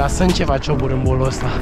Dar sunt ceva cioburi în bolul ăsta.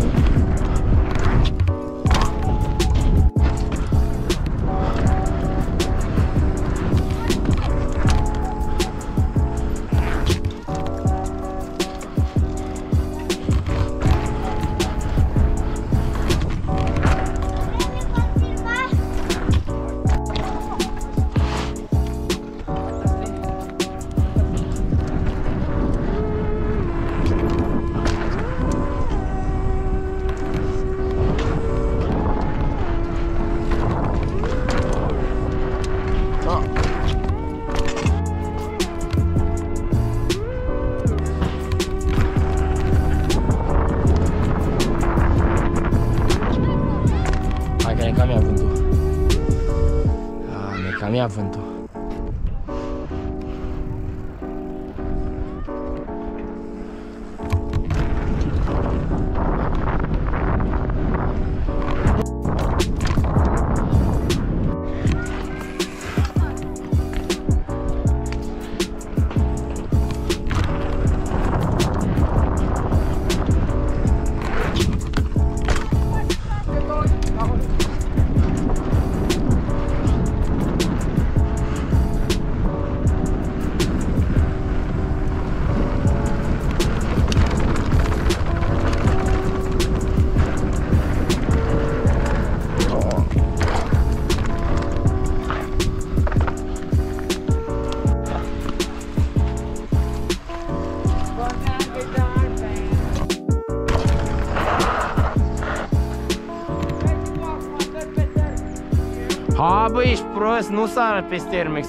Cam ia vântul. Ha, bă, ești prost, nu sară pe stermex.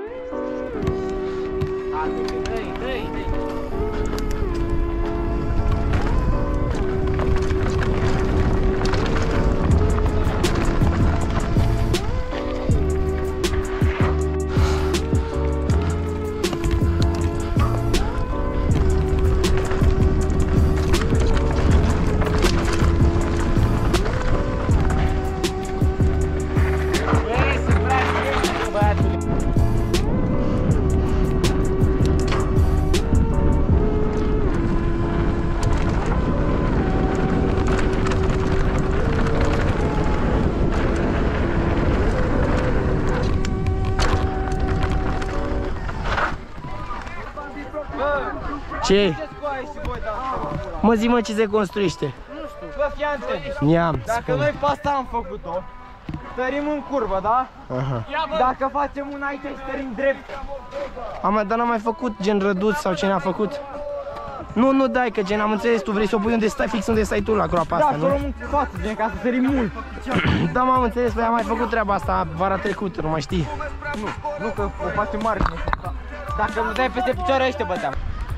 Ce? Mă, zi-mă ce se construiește. Nu știu, bă, fii atent. Neam, dacă noi pe asta am făcut-o, stărim în curvă, da? Aha. Dacă facem una aici și stărim drept. Dar n-am mai făcut gen răduț sau ce ne-a făcut? Nu dai, că gen am înțeles, tu vrei să o pui unde stai, fix unde stai tu la groapa asta, nu? Da, să o luăm în față, gen ca să sărim mult. Da, m-am înțeles, păi am mai făcut treaba asta vara trecută, nu mai știi. Nu, că o facem mare. Dacă nu dai peste picioare, aici te băteam.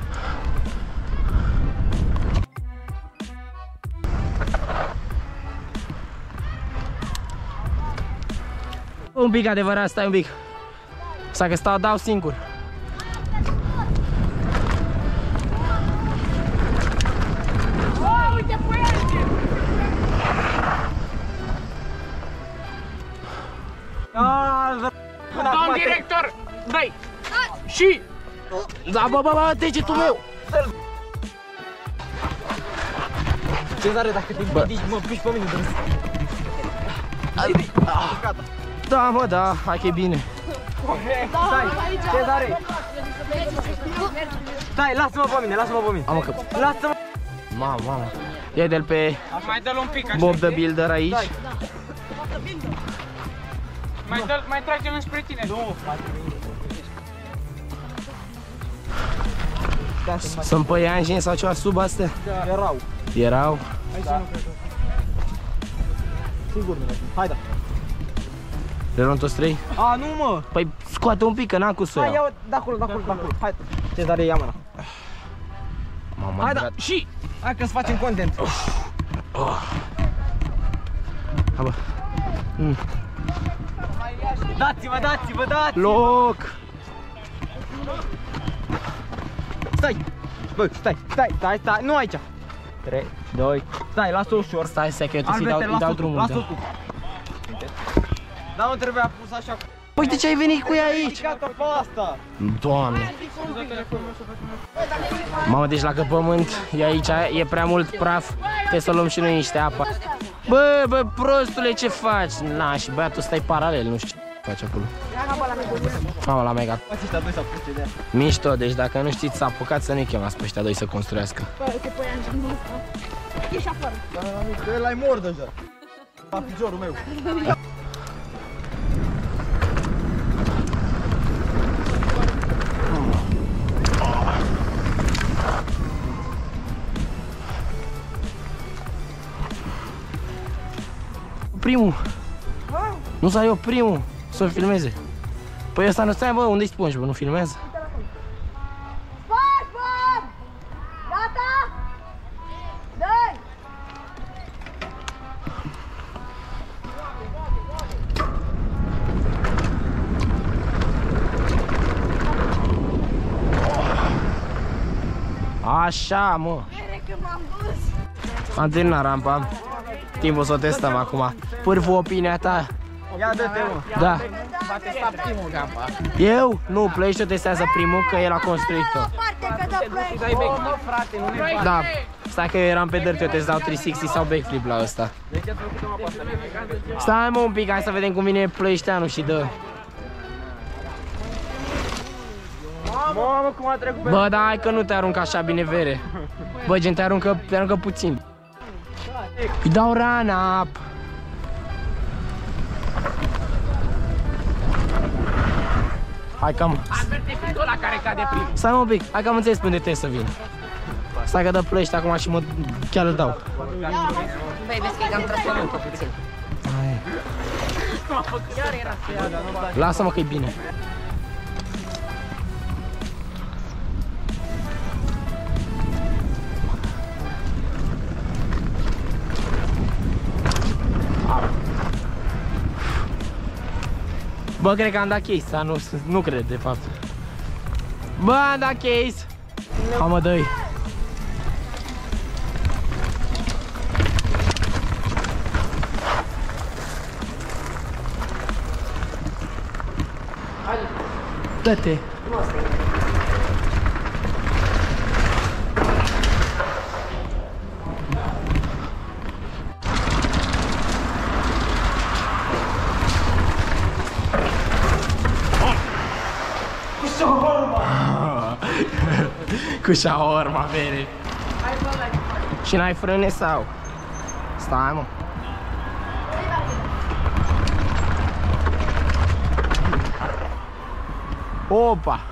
Un pic adevărat, stai un pic. Să că stau, dau singur. Uite puiete! Domn director, dai! Și! Da, bă, degetul meu! Cezare, dacă te ridici, mă piși pe mine de râs. Da, mă, da, hai că e bine. Stai, Cezare! Stai, lasă-mă pe mine, lasă-mă pe mine. Am că... Lasă-mă! Mamă. Ia de-l pe Mai dă-l un pic așa. Bob the Builder aici. Mai trage-l înspre tine. Nu, Sunt păianjeni sau ceva sub astea? Erau. Erau? Da. Sigur nu. Hai da. Le luăm toți trei? A, nu mă! Păi scoate un pic, că n-am cu să o Hai, iau. ia-o de acolo, de acolo, de acolo. Hai, Cezare, ia mâna. Mamă, Hai da, și! Hai că-ți facem content. Hai, bă. Dați-vă, dați-vă, dați! Loc! Stai! Bă, stai, nu aici! 3, 2, stai, lasă-o ușor. Stai, că eu îi dau drumul. Lasă-o tu. Dar nu trebuia pus așa. Păi de ce ai venit cu ea aici? Gata pe asta! Doamne! Mamă, deci dacă pământ e aici, e prea mult praf, trebuie să luăm și noi niște apă. Bă, prostule, ce faci? Na, și băiatul stai paralel, nu știu ce faci acolo. Mamă, la mega. Mișto, deci dacă nu știți să apucați, să nu-i chemați pe ăștia doi să construiască. Ieși afară. El ai mor deja. La piciorul meu. Primul. Nu să ai eu primul să filmeze. Păi ăsta nu stai, bă, unde-i spongi, bă, nu filmează? SpongeBob! Gata? Dă-i! Așa, mă. Vede că m-am dus. Am terminat rampa. Timpul să o testăm acum. Pârfu, opinia ta. Ia dă-te, mă. Da. Va testa primul rampa. Eu? Nu, Play-Show testează primul, că el a construit-o. Parte că dă play. Mă, frate, nu ne Da. Stai că eu eram pe dirt, eu testau 360 sau backflip la ăsta. Stai, mă, un pic, hai să vedem cum vine Play-Șteanu și dă. Mamă, cum a trecut pe... Bă, da, hai că nu te aruncă așa bine vere. Bă, gen, te aruncă puțin. Îi dau run-up. Hai că am... Avertificul ăla care cade prim. Stai, mă, un pic, hai că am înțeles pe unde trebuie să vin. Stai că dă plăiește acum și mă... chiar îl dau. Băi, vezi că i-am tras pământul puțin. Lasă-mă că e bine. Bă, cred că am dat case, dar nu cred de fapt. Bă, am dat case. Ha, mă, dă-i. Dă-te. Cu shawarma, vere. Și n-ai frâne sau? Stai, mă. Opa!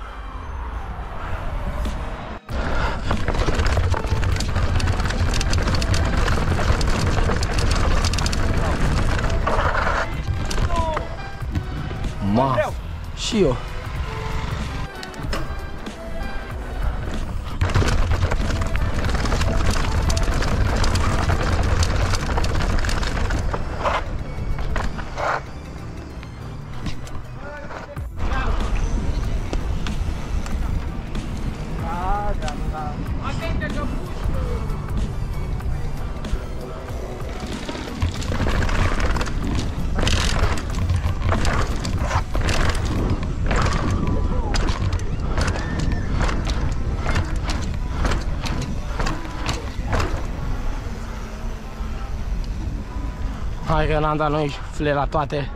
Ma, și eu. Hai că n-am dat noi fle la toate.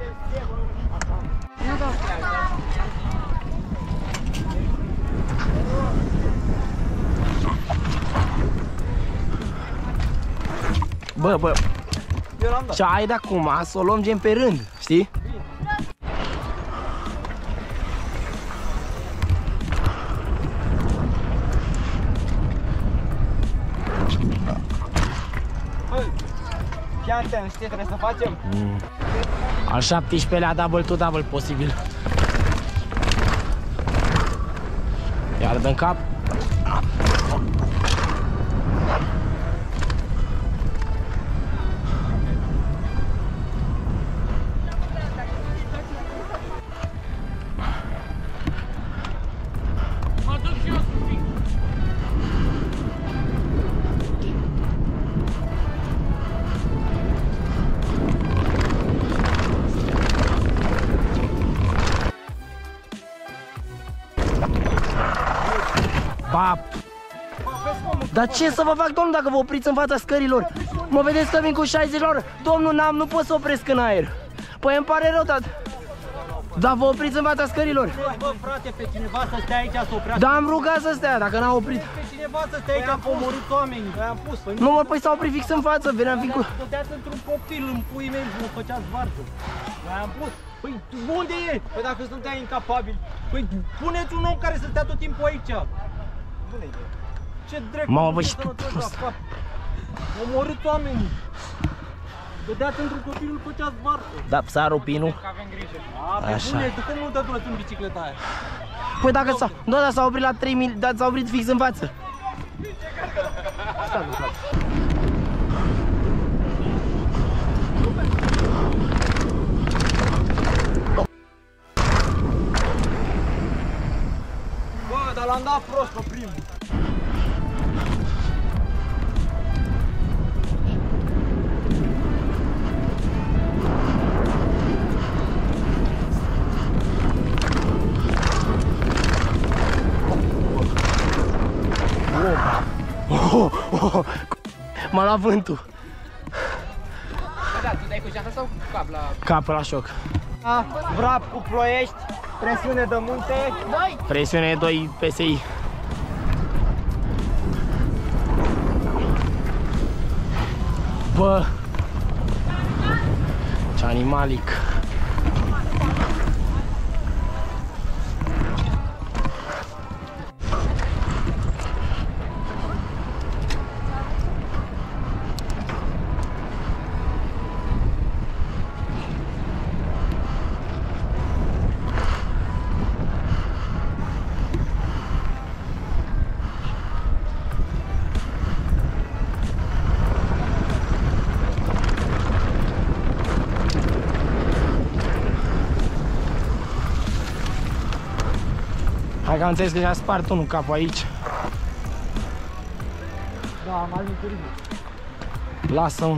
Bă, Eu l-am dat. și ai de acum să o luăm gen pe rând, știi? Fii atent, știi ce trebuie să facem? Al 17-lea double to double posibil. Iar dă-n cap. Mă duc și eu un pic. Dar ce să vă fac, domnul, dacă vă opriți în fața scărilor? Mă vedeți că vin cu 60 la oră? Domnul, nu pot să opresc în aer. Păi îmi pare rău, tată. Dar vă opriți în fața scărilor? Bă, frate, pe cineva să stea aici să oprească. Da, am rugat să stea, dacă n-a oprit. Pe cineva să stea aici, am omorât oamenii. I-am pus. Nu mă, păi s-a oprit fix în față, veneam fi cu... Dădeați într-un copil, în puii mei, vă făceați varză. I-am pus. Păi, unde e? Păi dacă sunteai incapabili. Păi, puneți un om care să stea tot timpul aici. Bună idee. Ce drept. Mamă, bă, și tu prost. Omorât oamenii. Dădeați într-un copil, îl făceați varză. Da, s-a rupinul. Așa. Bune, cum nu dă durăți în bicicleta aia? Păi dacă s-a... Da, dar s-a oprit la 3000, dar s-a oprit fix în față. Bă, dar l-am dat prost pe primul. M-a luat vântul. Da, tu dai cu geanta sau cu cap la... Cap la șoc. Vrap cu Ploiești, presiune de munte. Presiune 2 PSI. Bă, ce animalic. Hai că am înțeles că și-a spart unul capul aici. Da, am ajuns. Lasă-mă.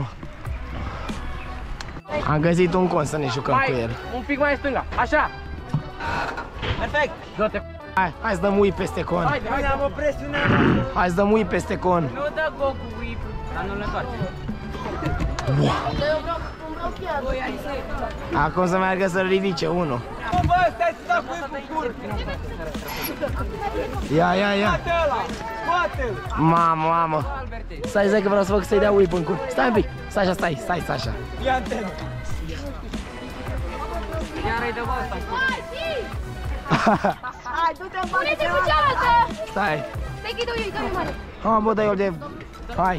Am găsit un con să ne jucăm cu el. Un pic mai stânga, așa. Perfect. Du-te. Hai să dăm ui peste con. Haide, Hai, am o presiune. Hai să dăm ui peste con. Nu dă go cu whip, dar nu le întoarce. Acum să meargă să-l ridice unul. Bă, stai să dau cu el cu cur. Ia. Bate ăla, bate-l. Mamă. Stai că vreau să fac să-i dea whip în cur. Stai un pic. Stai așa, stai așa. Ia antenă. Iar îi dă bă ăsta. Hai, du-te în bani. Pune-te cu cealaltă. Stai. Stai că-i dau eu, mare. Ha, bă, dă-i-o de... Hai.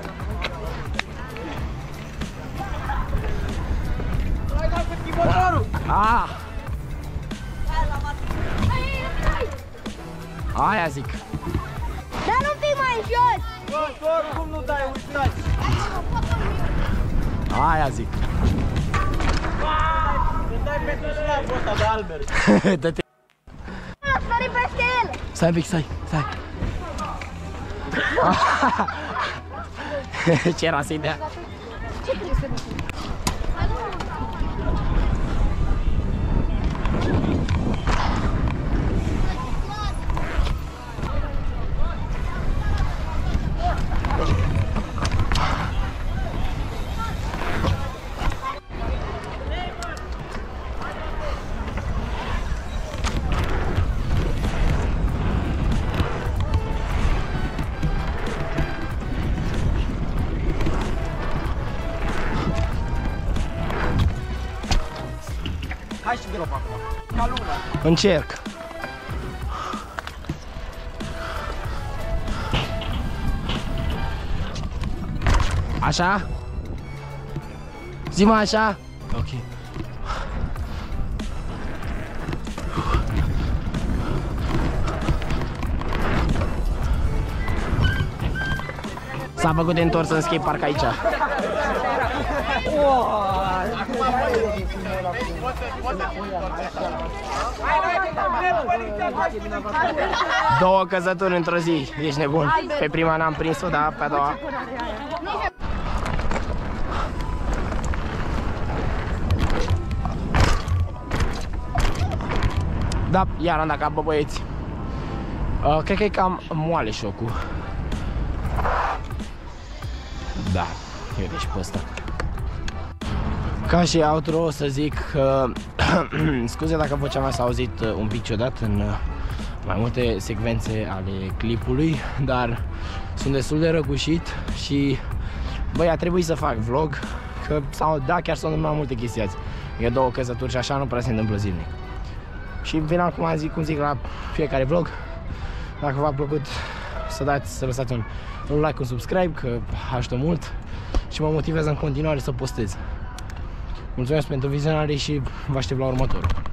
Ah! Aia zic. Dar nu fii mai jos. Bă, doar cum nu dai, uitați. Aia zic. Îmi dai pentru slabul ăsta de Albert. Dă-te. Sări peste el. Stai un pic, stai. Ce era să-i dea? Hai și drop acum. Ca lumea. Încerc. Așa? Zi-mă așa? Ok. S-a făcut de întors în skatepark aici. Două căzături într-o zi, ești nebun. Pe prima n-am prins-o, dar pe a doua. Da, iar am dat cap, bă, băieți. Cred că e cam moale șocul. Da, uite și pe ăsta. Ca și outro o să zic că scuze dacă vocea mea s-a auzit un pic ciudat în mai multe secvențe ale clipului, dar sunt destul de răgușit și băi, a trebuit să fac vlog, că da, chiar s-au întâmplat multe chestii azi. E 2 căsături și așa nu prea se întâmplă zilnic. Și în final, cum zic la fiecare vlog, dacă v-a plăcut să lăsați un like, un subscribe, că ajută mult și mă motivează în continuare să postez. Mulțumesc pentru vizionare și vă aștept la următorul.